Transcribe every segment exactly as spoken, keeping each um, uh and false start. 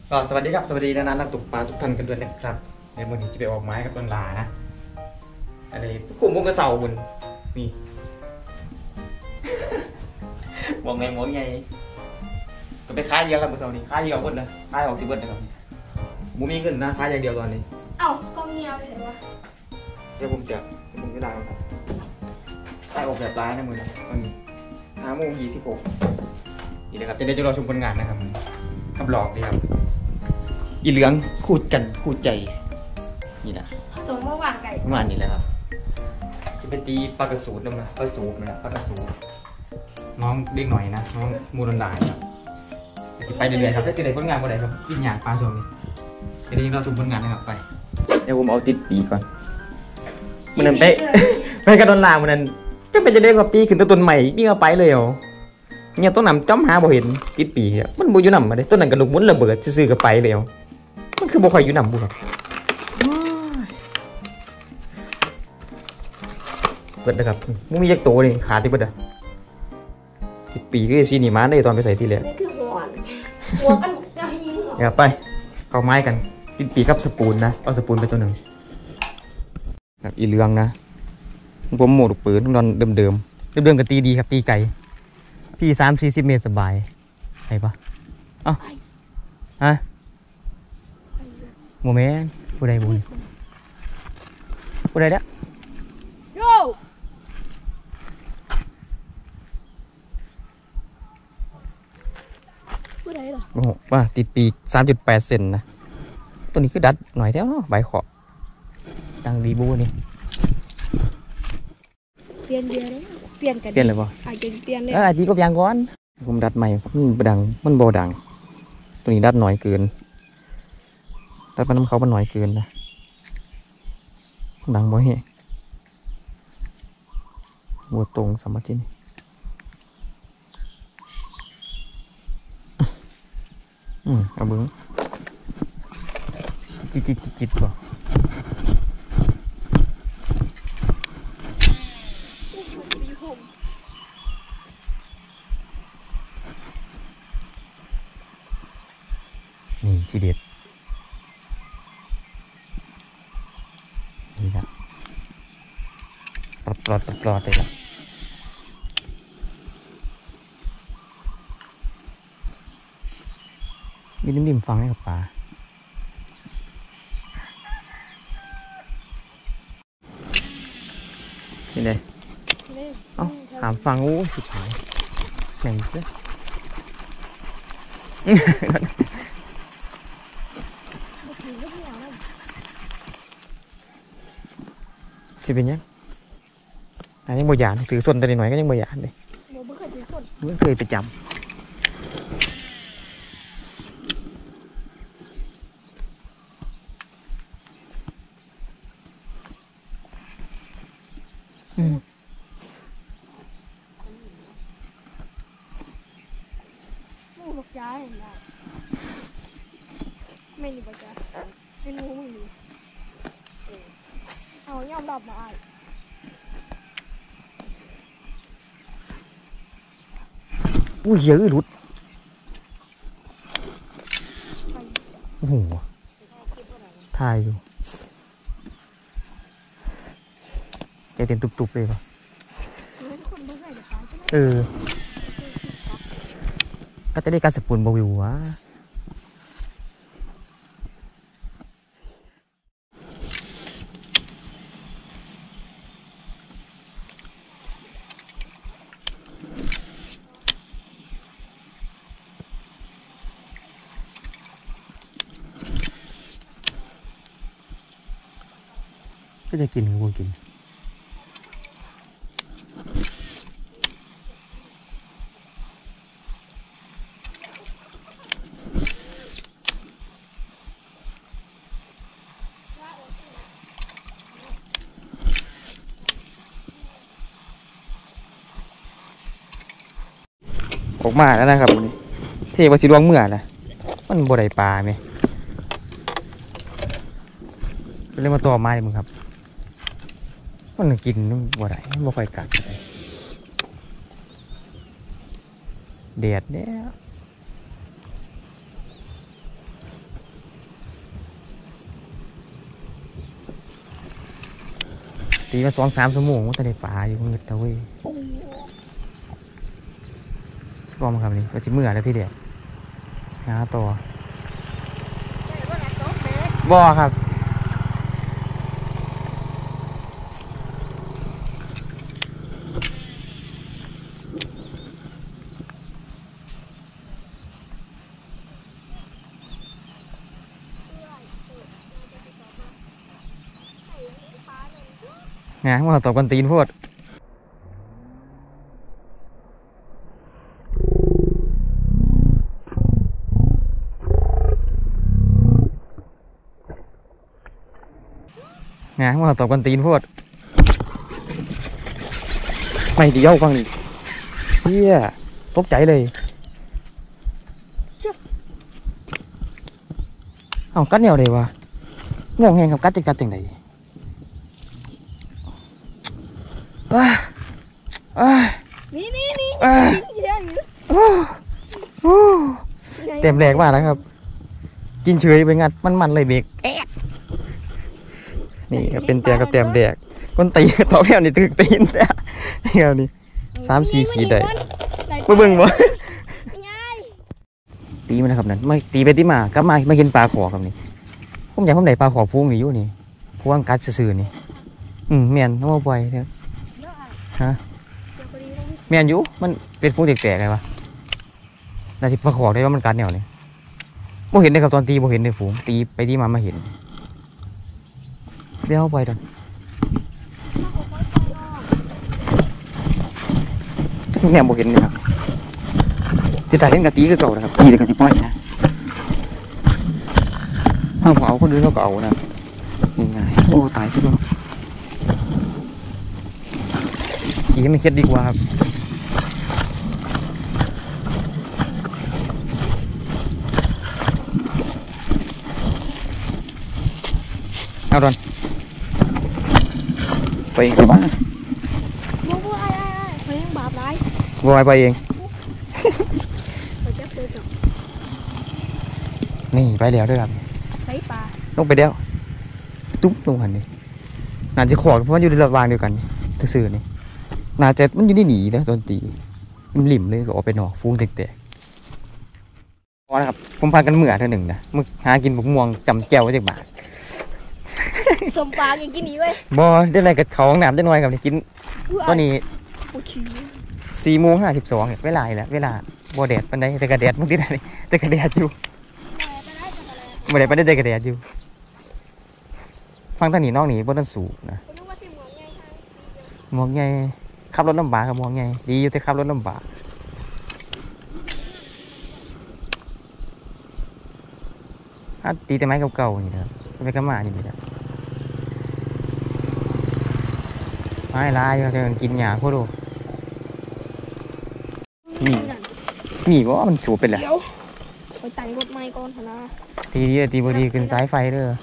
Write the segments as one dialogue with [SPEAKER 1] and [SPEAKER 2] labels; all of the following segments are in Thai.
[SPEAKER 1] ก็สวัสดีครับสวัสดีนะนักตกปลาทุกท่านกันด้วยนะครับในวันนี้จะไปออกไม้กับต้นลานะอะไรกลุ่มพวกกระเสาบุญนี่มองไงมองไงก็ไปค้ายเยอะครับกระเสานี่ค้ายเยอะเบิดนะค้ายออกสิเบิดนะครับมูมีขึ้นนะค้ายอย่างเดียวตอนนี้
[SPEAKER 2] เอ้าก็เงียบเห็นปะ
[SPEAKER 1] เดี๋ยวผมจะผมจะได้ครับค้ายออกแบบร้ายนะมือนะมันห้าโมงยี่สิบหกนี่นะครับจะได้จะรอชมผลงานนะครับกับหลอกดีครับอีเหลืองคูดกันคูดใจนี่นะ
[SPEAKER 2] ตรงเมื่อวานไก่
[SPEAKER 1] ประมาณนี้แหละครับจะไปตีปลากระสูดนะมั้ยปลากระสูดนะปลากระสูดน้องเด็กหน่อยนะน้องมูลนดาครับจะไปเรื่อยๆครับได้จะได้ผลงานเมื่อไหร่ครับกินอย่างปลาช่วงนี้จะได้เราชมผลงานนะครับไปเดี๋ยวผมเอาติดปีก่อนมันนั่นไปไปกระโดนลามันนั่นจะเป็นจะได้กับตีขึ้นต้นใหม่นี่เอาไปเลยเหรอเนี่ยต้นน้ำจ้ำหาบ่เห็นติดปีอ่ะมันบ่อยู่น้ำมาเลยต้นนั้นกระดูกมุนระเบิดซื้อๆกับไปเลยมันคือบ่ค่อยอยู่น้ำบุครับเปิดนะครับมึงมียักษ์โตเลยขาติดเปิดอ่ะติดปีก็ซีนี่มาได้ตอนไปใส่ที่แล้ว
[SPEAKER 2] นี่คือหัวหัวกันจะหิ้งเหรอ
[SPEAKER 1] เดี๋ยวไปเข้าไม้กันติดปีกับสปูนนะเอาสปูนไปตัวหนึ่งแบบอีเลืองนะผมโหมดปืนนอนเดิมเดิมเดิมเดิมกับตีดีครับตีไก่พี่สามสี่สิบเมตรสบายใช่ปะเอ้าฮะโมเมนต์ผู้ใดบุญผู้ใดเด้อ
[SPEAKER 2] โยผู้ใดล่ะ
[SPEAKER 1] โอ้โหว่าติดปีกสามจุดแปดเซนนะตัวนี้คือดัดหน่อยแท้เนาะใบขอดังดีบูนี่
[SPEAKER 2] เปลี่ยนเดียวเลยเปลี่ยนกัน
[SPEAKER 1] เปลี่ยนเลยป่ะ
[SPEAKER 2] อาจจะเปลี่ยนเลย
[SPEAKER 1] เออดีก็ยังก่อนผมดัดใหม่มันดังมันโบดังตัวนี้ดัดหน่อยเกินดัดมันน้ำเขามันหน่อยเกินนะดังบ่เฮบัวตรงสมัตินี่อืมเอาเบิ้งจิตจิตจิตจิตป่ะนี่ทีเด็ดนี่นะปลอดปลอดปลอดเลยละมีนิ่มๆฟังให้กับปลานี่เลยเอ้าถามฟังโอ้สิบหายไหนเจ้สิเป็นยังอันนี้โมยานถือส่วนตัวหน่อยก็ยังโมยานเลย
[SPEAKER 2] ไม่เคยถือส่วน
[SPEAKER 1] ไม่เคยไปจำอืม
[SPEAKER 2] มูบักย้ายนะไม่มีบักย้ายเป็นงูไม่มีเอาย่อมรับมาไอ้
[SPEAKER 1] อุ้ยเยอะหลุดโอ้โหถ่ายอยู่ใจเต้นตุบๆเลยป่ะเออก็จะได้การสปูนบวิววะก็จะกินกูกินออกมาแล้วนะครับวันนี้เทวสิดวงเมื่อนะมันบ่ได้ปลาไหมเป็นเรื่องมาตัวไม้มึงครับมันกินบ่ได้บ่ค่อยกัดเด็ดเนี่ยตีมาสองสามชั่วโมงว่าแต่ในป่าอยู่เงืดตะเว้ยรอมครับนี่ก็สิเมื่อแล้วที่เดียวหาต่อบ่ครับงานว่าตบกันตีนพูดงานว่าตบกันตีนพูดไม่เดียวฟังดิเฮียตกใจเลยเอากัดเหนียวเลยวะงงแหงกับกัดจะกัดจังไหนว้า
[SPEAKER 2] นี่นี่นี่
[SPEAKER 1] เต็มแรงมากแล้วครับกินเฉยไปงัดมันๆเลยเบรกนี่ก็เป็นเตียงกับเต็มแดกคนตีต่อแถวนี่ตึกตีนแต่นี่ครับนี่สามสี่ขีดได้มาเบิ่งบ่ตีมันนะครับนั่นไม่ตีไปตีมากลับมามากินปลาขอครับนี่ผมอยากผมได้ปลาขอฟุ้งนี่อยู่นี่พวงกัดซื่อๆนี่อืมแม่นเอามาปล่อยเนี่ยฮะแม่นอยู่มันเป็นฟุ้งแตกๆไงวะน่าจะปลาขอได้ว่ามันกัดแนวนี่บ่เห็นเลยครับตอนตีบ่เห็นในฝูงตีไปตีมามาเห็นเดี๋ยวเอาไปตอนแนวบ่เห็นเลยครับที่ตายเล่นกะตีก็เก่านะครับตีแต่กะสิปล่อยนะถ้าผมเอาคนอื่นเขาก็เอานะนี่ไงโอ้ตายสิลูกตีให้มันเครียดดีกว่าครับเอาดอนไปเองไปบ้าง
[SPEAKER 2] บัวบัวไอ้ไอ้ไอ้เขายังบาปร้าย
[SPEAKER 1] บัวไปเองนี่ไปเดี๋ยวด้วยครับ
[SPEAKER 2] ใช้ปลา
[SPEAKER 1] ลงไปเดี๋ยวตุ๊บลงหันนี่น่าจะขอดเพราะมันอยู่ในระหว่างเดียวกันนี่ซื่อๆนี่น่าจะมันอยู่ในหนีนะตอนตีมันหลิ่มเลยก็ออกไปนอกฟุ้งแตกๆพอนะครับผมพากันเหมื่อเท่าหนึ่งนะมึงหากินบุกม่วงจำแก้วไว้จากบาท
[SPEAKER 2] สมปลาอย่างกินนี้เว้ย
[SPEAKER 1] บ่ได้อะไรกับเขาห้องน้ำได้หน่อยครับกินตอนนี้สี่โมงห้าสิบสองเวลาแล้วเวลาบ่แดดปันไดแต่กระแดดมึงที่ไหนแต่กระแดดอยู่บ่ได้ปันไดแต่กระแดดอยู่ฟังท่านนี่น้องนี่บ่ต้องสูบนะหมวกใหญ่ขับรถลำบากครับหมวกใหญ่ดีอยู่แต่ขับรถลำบากตีแต่ไม้เก่าๆนี่นะครับไม่กระมานี่เลยครับไม้ลายเดี๋ยวกินหญ้าโคตรมีมีว่ามันจูบเป็นแหละ
[SPEAKER 2] ไปแต่งรถไม้ก่อนนะ
[SPEAKER 1] ตีดีตีบดีขึ้นสายไฟเด้อ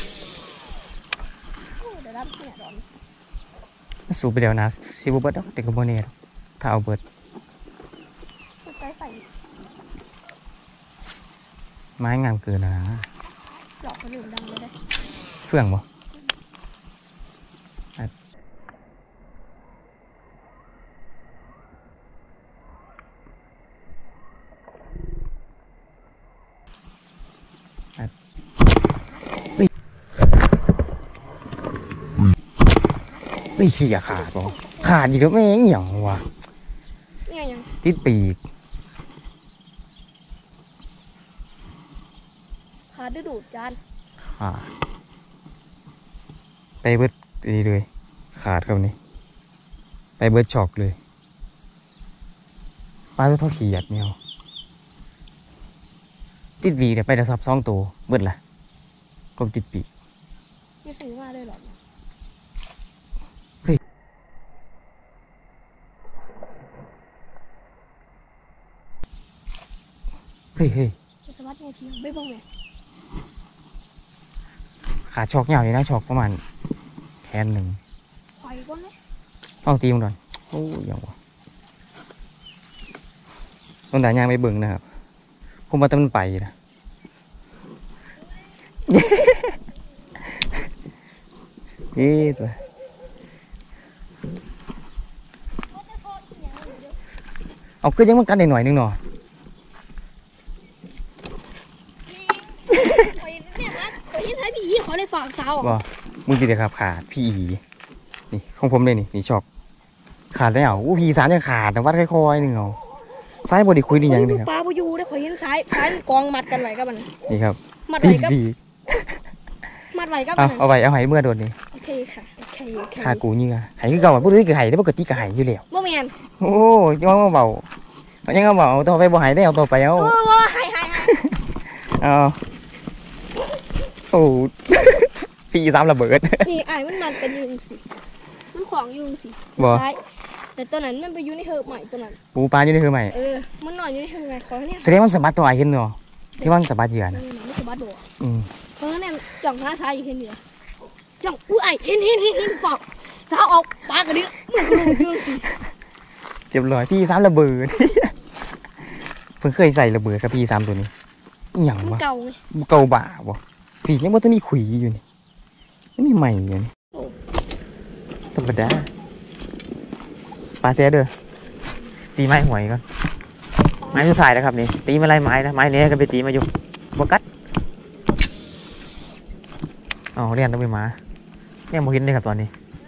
[SPEAKER 1] สูบไปเดี๋ยวนะซิบูเบิร์ดเด็กกับโมเน่ถ้าเอาเบิร์ดไม้งามเกินนะ
[SPEAKER 2] หลอกคนอื่นดังเลยได้
[SPEAKER 1] เฟื่องบ่ไม่เขี่ยขาดบ่ขาดอีกแล้วไม่เหี่ยวว่ะติดปีก
[SPEAKER 2] ขาดดูดจาน
[SPEAKER 1] ขาดไปเบิดดีเลยขาดครับนี่ไปเบิดช็อกเลยปลาตัวเท่าขีดเมียวติดวีเดี๋ยวไปจะซับซองตัวเบิดละก็ติดปีก
[SPEAKER 2] ไม่ซื้อมาได้หรอ
[SPEAKER 1] เฮ้ยเฮ้ย
[SPEAKER 2] สวัสดีทีไม่บ้างเลย
[SPEAKER 1] ขาช็อกยาวเลยนะช็อกประมาณแขนหนึ่ง
[SPEAKER 2] ปล่อยก้นเลย
[SPEAKER 1] เอาตีมันก่อนโอ้ยยังวะต้นแต่ยางไปเบิ่งนะครับผมว่าต้องมันไปนะเอ๊ะตัวเอาก็ยังมันกันได้หน่อยนึงเนาะ
[SPEAKER 2] คอยเนี่ยนะคอยที่ท้ายพี่เขาเลยฝากสาว
[SPEAKER 1] บ่มึงติดเลยครับขาดพี่อีนี่ของผมเลยนี่นี่ชอบขาดแล้วอู้พี่สามยังขาดแต่วัดค่อยๆนึงเอาซ้ายบไดีคุยดีอย่างนี้ครับ
[SPEAKER 2] ปลาปูยูได้คอยเห็นซ้ายซ้ายมันกองมัดกันไว้กับมัน
[SPEAKER 1] นี่ครับ
[SPEAKER 2] มัด
[SPEAKER 1] ตี
[SPEAKER 2] ไว้กับ
[SPEAKER 1] ดี
[SPEAKER 2] มัดไว้กับ
[SPEAKER 1] เอา
[SPEAKER 2] มัน
[SPEAKER 1] เอาไว้เอาไห้เมื่อโดนนี่
[SPEAKER 2] โอเคค่ะโอเคโอเค
[SPEAKER 1] ขากูนี่ไงไห้คือเก่าพูดถึงคือไห้ได้ปกติก็ไห้อยู่แล้ว
[SPEAKER 2] บ่แม่น
[SPEAKER 1] โอ้ยังเอาเบายังเอาเบาต่อไปบ่ไห้ได้เอาต่อไปเอา
[SPEAKER 2] โอ้โหหายหายหาย
[SPEAKER 1] เอาโอ้พี่สามระเบิด
[SPEAKER 2] นี่ไอ้มันมันเป็นอยูงสิมันขวางอยูงสิ
[SPEAKER 1] บ่
[SPEAKER 2] ซ้ายแต่ตัวนั้นมันไปอยู่ในเฮิร์บใหม่ตัวนั้น
[SPEAKER 1] ปูปลาอยู่นี่คือใหม่
[SPEAKER 2] เออมันนอนอยู่ในเฮิร์บไงขอเนี่ย
[SPEAKER 1] แสดงว่าสะบัดตัวไอ้เห็นเนาะที่ว่าสะบัดเหยื่อ
[SPEAKER 2] มัน
[SPEAKER 1] นะ
[SPEAKER 2] ไม่สบายตัว
[SPEAKER 1] อืม
[SPEAKER 2] เพราะเนี่ยจ่องท้าทายอยู่เห็นเหนือจ่องอุ้ยไอ้เห็นเห็นเห็นเห็นฝอกเท้าออกปากกระดิ่งมึงก็รู้อยู่สิ
[SPEAKER 1] เจ็บเลยพี่สามระเบิด เพิ่งเคยใส่ระเบิดกับพี่สามตัวนี้อหย่าง
[SPEAKER 2] มัน
[SPEAKER 1] วะ
[SPEAKER 2] เก่าไง
[SPEAKER 1] เกาบ่าบ่พี่ยังว่าต้องมีขุยอยู่นี่ยังมีใหม่อยู่นี่ธรรมดาปลาเสียเด้อตีไม้หวยก่อนไม้สุดท้ายแล้วครับนี่ตีมาไล่ไม้นะไม้เนี้ยกันไปตีมาอยู่บกัดอ๋อเรียนต้องไปมาเนี่ยโมเห็นเลยครับตอนนี้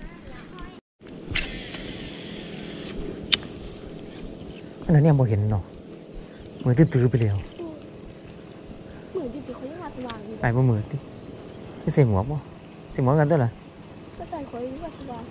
[SPEAKER 1] อันนั้นเนี่ยโมเห็นเนาะมือตื้อๆไปแล้ว
[SPEAKER 2] เหมือนจริงๆเขายังมาสว่างอยู่
[SPEAKER 1] ไปบ่มือดิไม่ใส่หมวกบ่ใส่หมวกกันตัวละ
[SPEAKER 2] ก็ใส่เขายังมาสว่าง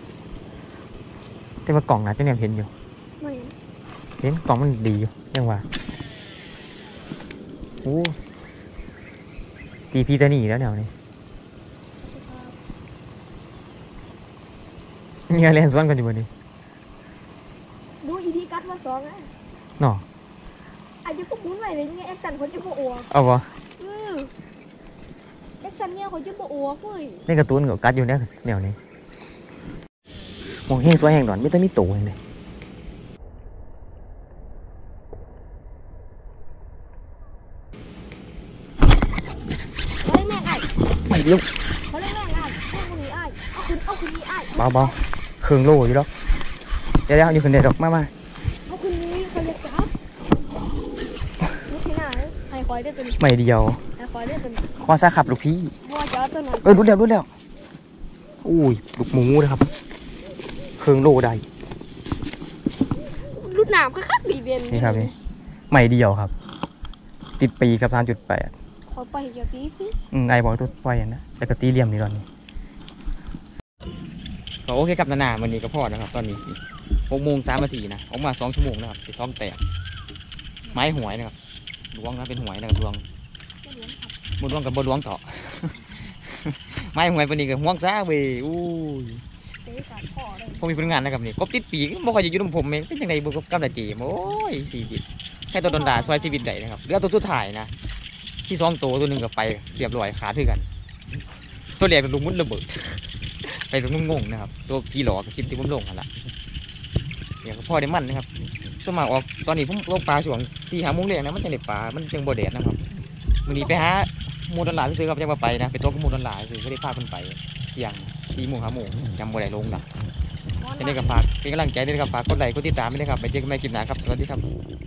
[SPEAKER 1] แต่ว่ากล่องน่ะจะเนี่ยเห็นอยู่
[SPEAKER 2] ไม่
[SPEAKER 1] เห็นกล่องมันดีอยู่ยังว่าโอ้ตีพีตัวนี้อีกแล้วแนวนี้เงี้ยเล่นสวนกันอยู่บนนี้
[SPEAKER 2] ดูอีทีกัดมาสองอ่ะ
[SPEAKER 1] เนาะ
[SPEAKER 2] อาจจะก็มุ้นไว้เลยเนี่ยแอคชั่นเขาจะโบอัว
[SPEAKER 1] เอาบ่
[SPEAKER 2] อืมแอคชั่นเนี่ยเขาจะโบอัวเว้ย
[SPEAKER 1] ในการ์ตูนก็กัดอยู่เนี่ยแนวนี้มองแห้งสวยแห้งดอนไม่ต้องมีตัวเองเลย
[SPEAKER 2] เขาเล่นแม่งไอ้
[SPEAKER 1] ไม่เดียว
[SPEAKER 2] เขาเล่นแม่งไอ้เอาคนนี้ไอ้เอาคุณเอาคนนี้ไอ้
[SPEAKER 1] เบาเบาๆเครื่องโลอยู่แล้วเดี๋ยวเดี๋ยวอยู่คนเดียวดอกมามา
[SPEAKER 2] เอาคนนี้เขาจะจับนี่ที่ไหนให้คอยได้ตัวนี้
[SPEAKER 1] ไม่เดียว
[SPEAKER 2] ให้คอยได้ตัวนี้
[SPEAKER 1] คอซาขับลูกพี่
[SPEAKER 2] บัวจะเอาตัวนั้น
[SPEAKER 1] เออรู้แล้วรู้แล้วอุ้ยลูกหมูนะครับเครื่องโลได้
[SPEAKER 2] รุดน้ำก็คักดีเด่น
[SPEAKER 1] นี่ครับนี่ไม่เดียวครับ ติดปีกับสามจุดแปด
[SPEAKER 2] ขอไปเกี่ยวตีสิ
[SPEAKER 1] อืมไอบอกตัวไวอย่างนะแต่ก็ตีเหลี่ยมนี่ตอนนี้โอเคครับนานาวันนี้ก็พอนะครับ ตอนนี้หกโมงสามนาทีนะออกมาสองชั่วโมงนะครับไปซ้อมแตกไม้หวยนะครับดวงนะเป็นหวยนะครับดวงบนดวงกับบนดวงต่อ ไม้หวยวันนี้ก็ห่วงซ่าเว้ยอู้ย
[SPEAKER 2] เตะขาดคอเลย
[SPEAKER 1] ผมมีผลงานนะครับนี่กบติดปีกบ่ค่อยจะอยู่ตรงผมเองเป็นยังไงบุกกับกำลังจีมโอ้ยสี่บิดแค่ตัวโดนด่าซอยชีวิตใดนะครับเหลือตัวสุดท้ายนะที่สองตัวตัวหนึ่งก็ไปเรียบร้อยขาถือกัน ตัวแรกเป็นลูกมุดระเบิด ไปเป็นงงๆนะครับ ตัวพี่หลอกคลิปที่ผมลงกันละเดี๋ยวก็พ่อได้มันนะครับสวนมัครออกตอนนี้ผมลงปลาช่วงสี่หาโมงเรียงนะมันจะได้ปลามันยังบ่แดดนะครับวันนี้ไปหาหมูดอลลาร์ซื้อครับจะมาไปนะไปตัวกับหมูดอลลาร์ซื้อก็ได้พาคนไปเที่ยงสี่โมงห้าโมงจำบ่ได้ลงนะ เป็นกำลังฝากเป็นกำลังใจด้วยนะครับฝากกดไลค์กดติดตามด้วยนะครับไปเจอกันใหม่คลิปหน้าครับสวัสดีครับ